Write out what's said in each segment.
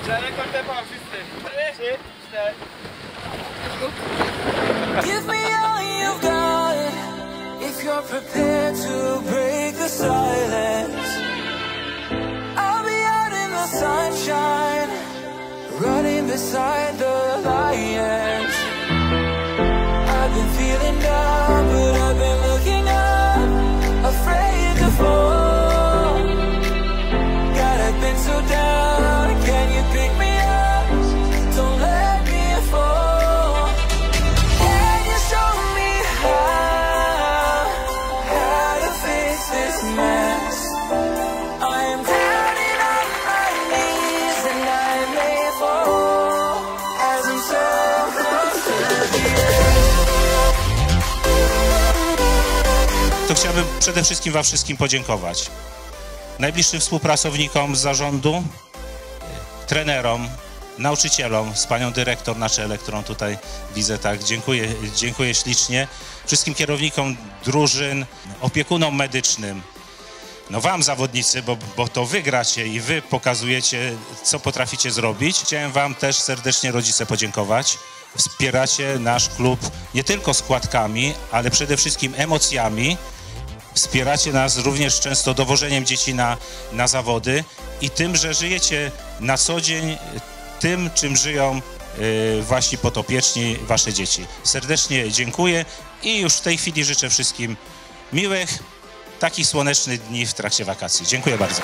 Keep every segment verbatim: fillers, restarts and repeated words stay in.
Rekord tempa wszyscy. Trzy, cztery. Give me all you've got if you're prepared to break the silence. I'll be out in the sunshine, running beside the lions. I've been feeling down, but I've been looking up, afraid to fall. God, I've been so down, can you pick me up? Don't let me fall. Can you show me how, how to fix this mess? I am drowning on my knees and I may fall as I'm so close to the edge. To chciałbym przede wszystkim wam wszystkim podziękować. Najbliższym współpracownikom z zarządu, trenerom, nauczycielom, z panią dyrektor na czele, którą tutaj widzę, tak, dziękuję, dziękuję ślicznie. Wszystkim kierownikom drużyn, opiekunom medycznym, no wam zawodnicy, bo, bo to wy gracie i wy pokazujecie, co potraficie zrobić. Chciałem wam też serdecznie, rodzice, podziękować. Wspieracie nasz klub nie tylko składkami, ale przede wszystkim emocjami. Wspieracie nas również często dowożeniem dzieci na, na zawody i tym, że żyjecie na co dzień tym, czym żyją yy, wasi podopieczni, wasze dzieci. Serdecznie dziękuję i już w tej chwili życzę wszystkim miłych, takich słonecznych dni w trakcie wakacji. Dziękuję bardzo.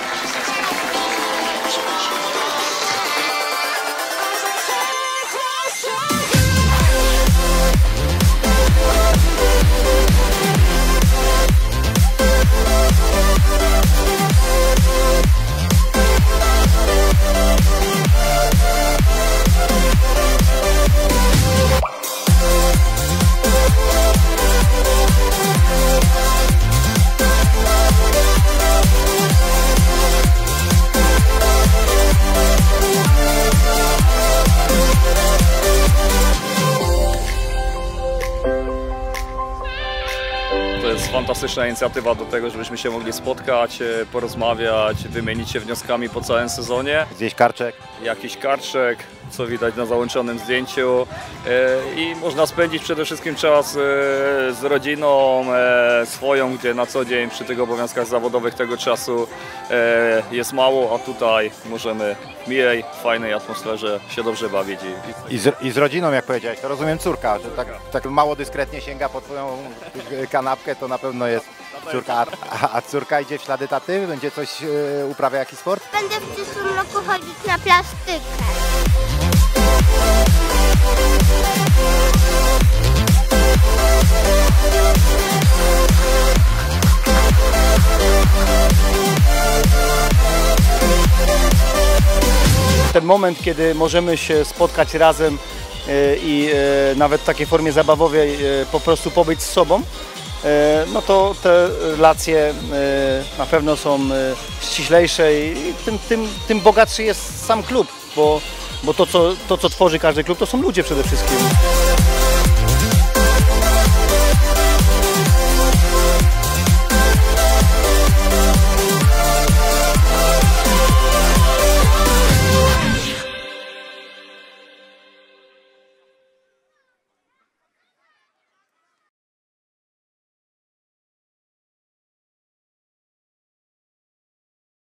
To jest fantastyczna inicjatywa do tego, żebyśmy się mogli spotkać, porozmawiać, wymienić się wnioskami po całym sezonie. Zjeść karczek. Jakiś karczek, co widać na załączonym zdjęciu. I można spędzić przede wszystkim czas z rodziną swoją, gdzie na co dzień przy tych obowiązkach zawodowych tego czasu jest mało, a tutaj możemy w miłej, fajnej atmosferze się dobrze bawić. I z, i z rodziną, jak powiedziałeś, to rozumiem córka, że tak, tak mało dyskretnie sięga po twoją kanapkę, to na pewno jest córka. A, a córka idzie w ślady taty? Będzie coś e, uprawia, jakiś sport? Będę w przyszłym roku chodzić na plastykę. Ten moment, kiedy możemy się spotkać razem i nawet w takiej formie zabawowej po prostu pobyć z sobą, no to te relacje na pewno są ściślejsze i tym, tym, tym bogatszy jest sam klub, bo, bo to, co, to, co tworzy każdy klub, to są ludzie przede wszystkim.